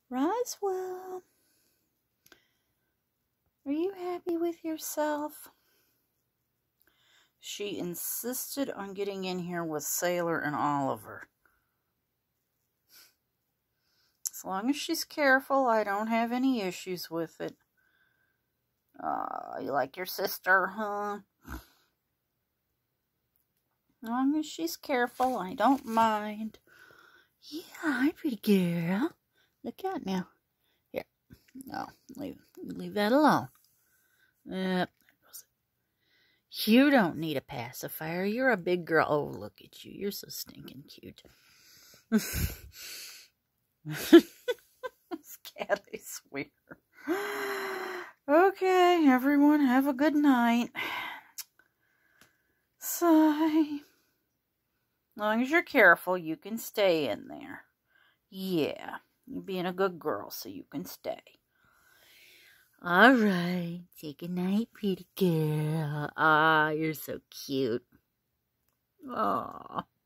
Roswell, are you happy with yourself? She insisted on getting in here with Saylor and Oliver. As long as she's careful, I don't have any issues with it. You like your sister, huh? As long as she's careful, I don't mind. Yeah, hi, pretty girl. Look out now. Here. No, leave that alone. Yep. You don't need a pacifier. You're a big girl. Oh, look at you. You're so stinking cute. This cat, I swear. Okay, everyone, have a good night. Sigh. As long as you're careful, you can stay in there. Yeah, you're being a good girl, so you can stay. All right, say good night, pretty girl. Ah, you're so cute. Aw.